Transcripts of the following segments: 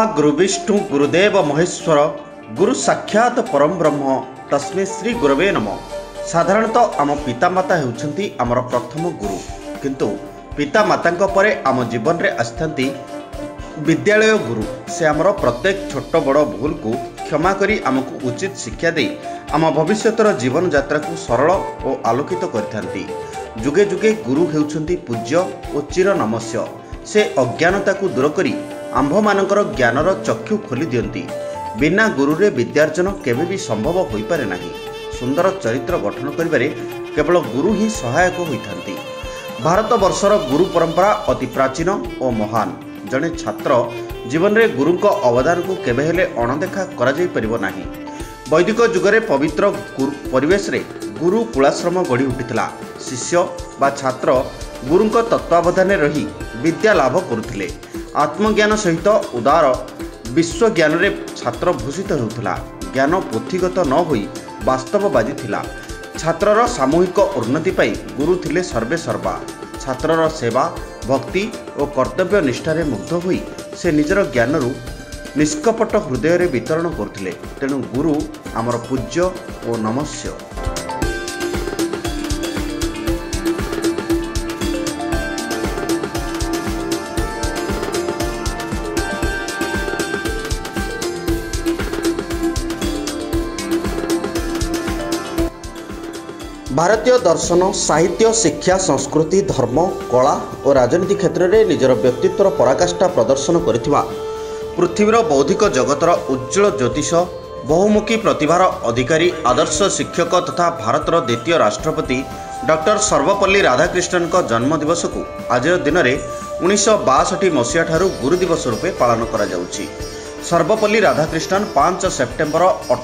गुरु विष्णु गुरुदेव महेश्वर गुरु साक्षात परम ब्रह्म तस्मै श्री गुरवे नमः। साधारणतः आम पितामाता होउछंती आमर प्रथम गुरु, किंतु पितामाता परे आम जीवन रे आस्थांती विद्यालय गुरु। से आमर प्रत्येक छोट बड़ भूल को क्षमा करी आमको उचित शिक्षा दे आम भविष्यतर जीवन यात्रा को सरल और आलोकित करथांती। जुगे जुगे गुरु हेउछंती पूज्य और चिर नमस्य। से अज्ञानता को दूर करी आंभ मानकर ज्ञानर चक्षु खोली दियंती। बिना गुरुरे विद्यार्जन केबे भी संभव होई पारे नाही। सुंदर चरित्र गठन करिबारे केवल गुरु ही सहायक होइथांती। भारत वर्षर गुरु परंपरा अति प्राचीन और महान। जड़े छात्र जीवन में गुरु अवदान को केबे हेले अणदेखा करा जाई परिबो नाही। वैदिक जुगरे पवित्र परिवेश रे गुरु कुलाश्रम गढ़ी उठिथिला। शिष्य बा छात्र गुरुंक तत्वावधान रही विद्या लाभ करुथिले। आत्मज्ञान सहित उदार विश्व ज्ञान रे छात्र भूषित होउथिला। ज्ञान पोथीगत न होई वास्तववादी थिला। छात्रर सामूहिक उन्नति पाई गुरु थिले सर्वे सर्वा। छात्रर सेवा भक्ति और कर्तव्य निष्ठारे मुग्ध होई से निजर ज्ञानरू निष्कपट हृदय रे वितरण करथिले। तेणु गुरु आमर पूज्य और नमस्य। भारतीय दर्शन साहित्य शिक्षा संस्कृति धर्म कला और राजनीति क्षेत्र में निजर व्यक्तित्वर पराकाष्ठा प्रदर्शन करिथिबा पृथ्वीर बौद्धिक जगतर उज्ज्वल ज्योतिष बहुमुखी प्रतिभार अधिकारी आदर्श शिक्षक तथा भारतर द्वितीय राष्ट्रपति डॉक्टर सर्वपल्ली राधाकृष्णन जन्म दिवस को आज दिन में 1962 मसीहा ठारू गुरु दिवस रूपे पालन करा जाउछि। सर्वपल्ली राधाकृष्णन 5 सेप्टेम्बर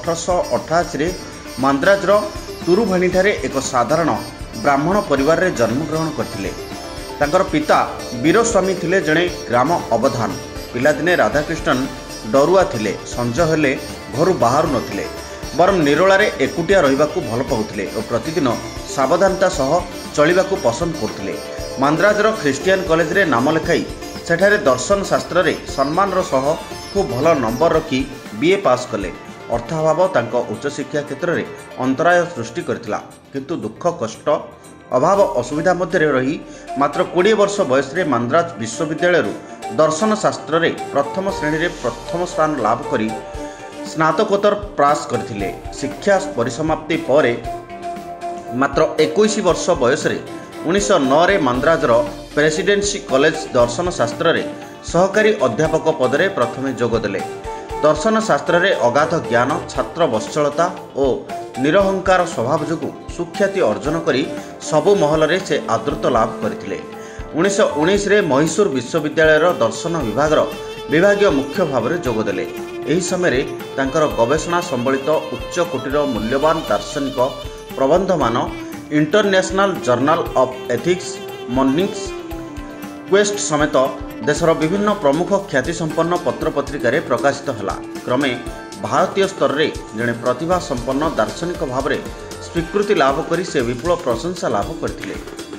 1888 मांद्राजर तुरुभाणी ठारे एक साधारण ब्राह्मण परिवार रे जन्म ग्रहण करथिले। तांकर पिता वीरस्वामी थिले जणे ग्राम अवधान। पिलादिने राधाकृष्णन डरुआ थिले। संज हेले घर बाहर नथिले, बरम निरोलारे एकुटिया रहिबाकू भल पाउथिले और प्रतिदिन सावधानता सह चलिबाकू पसंद करथिले। मांद्राजर ख्रिस्टियन कॉलेज रे नाम लेखाई सेठारे दर्शन शास्त्र रे सम्मानर सह खूब भल नंबर रखी बीए पास कले। अर्थाभाव तांको उच्च शिक्षा क्षेत्र में अंतराय सृष्टि करथिला, किंतु दुख कष्ट अभाव असुविधा मध्य रही मात्र 20 वर्ष बयस रे मांद्राज विश्वविद्यालय दर्शन शास्त्र रे प्रथम श्रेणी रे प्रथम स्थान लाभ करी स्नातकोत्तर पास करथिले। शिक्षा परिसमाप्ति परे मात्र 21 वर्ष बयस रे 1909 रे मांद्राजर प्रेसिडेंसी कॉलेज दर्शन शास्त्र रे सहकारी अध्यापक पदरे प्रथमे जोग देले। दर्शन शास्त्र रे अगाध ज्ञान छात्र वत्सलता और निरहंकार स्वभाव जोगु सुख्याति अर्जन करी सबु महल रे से आदृत लाभ करथिले। 1919 रे मैसूर विश्वविद्यालय दर्शन विभागर विभागीय मुख्य भाव में जोग देले। एही समय रे तांकर गवेषणा संबलित उच्च कोटीर मूल्यवान दार्शनिक प्रबंधमान international journal of ethics mornings quest समेत देशर विभिन्न प्रमुख ख्यातिसंपन्न पत्र पत्रिका प्रकाशित हला। क्रमे भारतीय स्तर रे जड़े प्रतिभा संपन्न दार्शनिक भाव में स्वीकृति लाभ करी से विपुल प्रशंसा लाभ करथिले।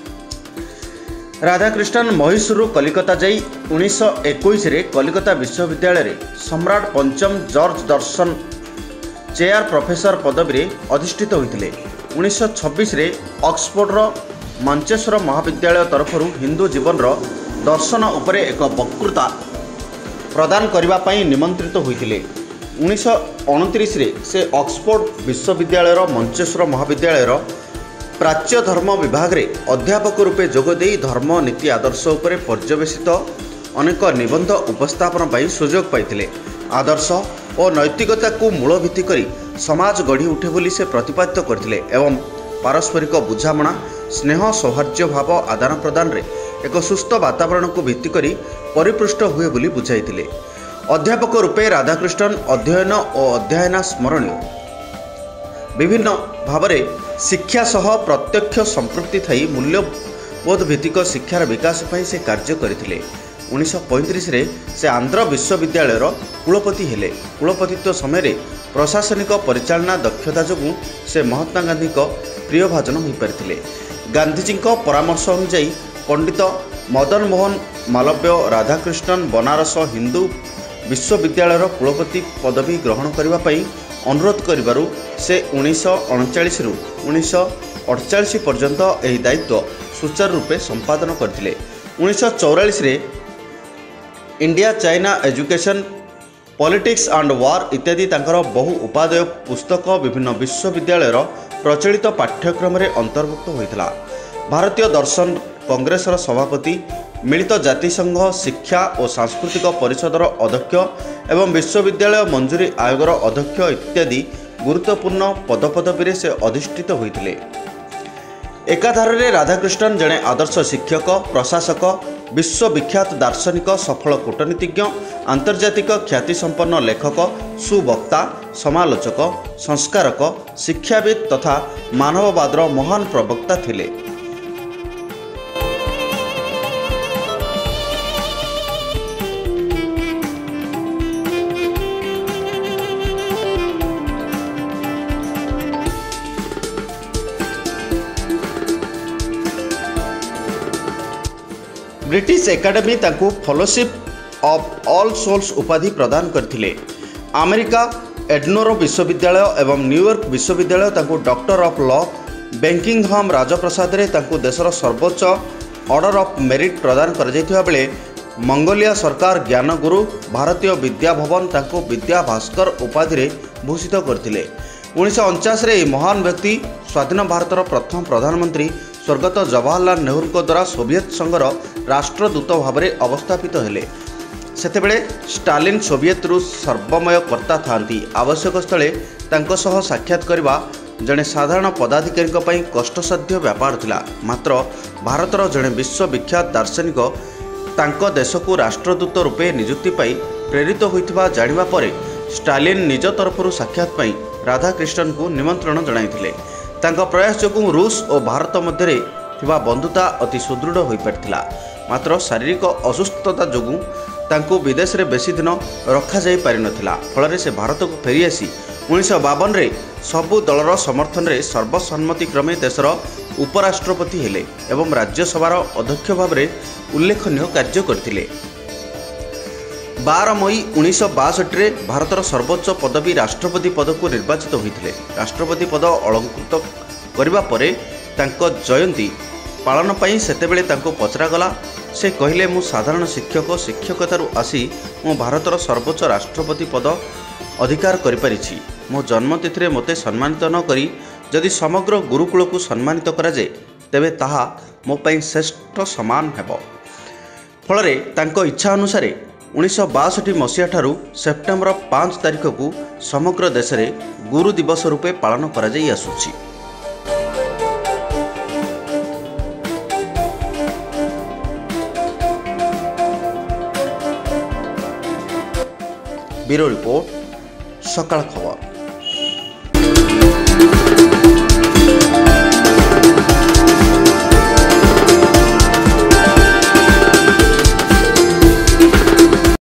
राधाकृष्णन मैसूर कलिकता जाई 1921 रे कलिकता विश्वविद्यालय रे सम्राट पंचम जॉर्ज दर्शन चेयर प्रोफेसर पदवी रे अधिष्ठित होइतिले। 1926 रे ऑक्सफोर्डर मांचेस्टर महाविद्यालय तरफरु हिंदू जीवन दर्शन उपरे एक वक्तृता प्रदान करने पाई निमंत्रित होइतिले। 1929 रे से ऑक्सफोर्ड विश्वविद्यालय मंचेस्टर महाविद्यालय प्राच्य धर्म विभाग रे अध्यापक रूपे जोगदे धर्म नीति आदर्श उपरे पर्यवेसित अनेक निबंध उपस्थापन पाई सुजोग पाइतिले। आदर्श और नैतिकता को मूल भित्ति करी समाज गढ़ी उठे बोली से प्रतिपादित करथिले एवं पारस्परिक बुझामणा स्नेह सौहार्द्य भाव आदान प्रदान रे एक सुस्थ वातावरण को भित्ति करी परिपृष्ट हुए बोली बुझाइथिले। अध्यापक रूपे राधाकृष्णन अध्ययन और अध्ययना स्मरणीय विभिन्न भाव शिक्षा सह प्रत्यक्ष संपृक्ति थी मूल्यबोध भित्तिक शिक्षार विकास पाई से कार्य करथिले। 1935 रे से आंध्र विश्वविद्यालय कुलपति हेले। कुलपतित्व समय प्रशासनिक परिचालना दक्षता जोगु से महात्मा गांधी प्रियभाजन हो पारिथिले। गांधीजी परामर्श अनुसार पंडित मदन मोहन मालव्य राधाकृष्णन बनारस हिंदू विश्वविद्यालय कुलपति पदवी ग्रहण करने पर अनुरोध करिबारु से 1939 रु 1948 पर्यंत यह दायित्व सुचारू रूपे संपादन करथिले। 1944 रे India China education politics and war इत्यादि तांकर बहु उपादेय पुस्तक विभिन्न विश्वविद्यालय प्रचलित पाठ्यक्रम रे अंतर्भुक्त होइतला। भारतीय दर्शन कांग्रेसर सभापति, मिलित जातिसंघ शिक्षा और सांस्कृतिक परिषदर अध्यक्ष एवं विश्वविद्यालय मंजूरी आयोगर अध्यक्ष इत्यादि गुरुत्वपूर्ण पदपदवी से अधिष्ठित होइतिले। एकाधारे राधाकृष्णन जड़े आदर्श शिक्षक, प्रशासक, विश्वविख्यात दार्शनिक, सफल कूटनीतिज्ञ, आंतर्जातिक ख्यातिसंपन्न लेखक, सुवक्ता, समालोचक, संस्कारक, शिक्षाविद तथा मानववादर महान प्रवक्ता थिले। ब्रिटिश एकेडमी तांको फेलोशिप ऑफ ऑल सोल्स उपाधि प्रदान करथिले। अमेरिका एडनोरो विश्वविद्यालय एवं न्यूयॉर्क विश्वविद्यालय तांको डॉक्टर ऑफ लॉ, बेकिंगहम राजप्रसाद रे तांको देशर सर्वोच्च ऑर्डर ऑफ मेरिट प्रदान कर जायथिबा बेले मंगोलिया सरकार ज्ञानगुरु, भारतीय विद्या भवन तांको विद्या भास्कर उपाधि रे भूषित करथिले। 1949 रे महान व्यक्ति स्वाधीन भारतर प्रथम प्रधानमंत्री स्वर्गत जवाहरलाल नेहरू द्वारा सोवियत संघर राष्ट्रदूत भाव में अवस्थापित हेले। सेतेबेले स्टालिन सोवियत रु सर्वमय कर्ता थांती। आवश्यक स्थले तांको सह साक्षात करबा जड़े साधारण पदाधिकारी पई कष्टसाध्य व्यापार थिला। मात्र भारतर जड़े विश्वविख्यात दार्शनिक तांको देश को राष्ट्रदूत रूपे नियुक्ति पाई प्रेरित होइथिबा जानिबा परे स्टालिन निज तरफरु साक्षात पाई राधाकृष्णन को निमंत्रण जणाइथिले। तांको प्रयास जोगु रूस और भारत मध्य थिबा बंधुता अति सुदृढ़ हो पारथिला। मात्र शारीरिक असुस्थता जोगु तांको विदेश रे बेसी दिन रखा जाई पारि नथिला। फल से भारत को फेरी आसी 1952 रे सबु दलर समर्थन रे सर्वसम्मति क्रमे देशर उपराष्ट्रपति हेले एवं राज्यसभार अध्यक्ष भाव में उल्लेखनीय कार्य करथिले। 12 मई 1962 रे भारतर सर्वोच्च पदवी राष्ट्रपति पद को निर्वाचित होते। राष्ट्रपति पद अलंकृत करबा परे तांको जयंती पालन पई सेतेबेले तांको पचरागला। से कहले मु साधारण शिक्षक शिक्षकतारु आसी मु भारतर सर्वोच्च राष्ट्रपति पद अधिकार करिपारिछि। मो जन्मतिथि रे मते सम्मानित न करी जदि समग्र गुरुकुल को सम्मानित करा जाय तेबे ताहा मो पई श्रेष्ठ समान हेबो। फल तांको इच्छा अनुसार 1962 मसीहा ठारू सेप्टेम्बर 5 तारिख को समग्र देश में गुरु दिवस रूपे पालन करा जाई आसुछि। ब्यूरो रिपोर्ट, सकाळ खबर।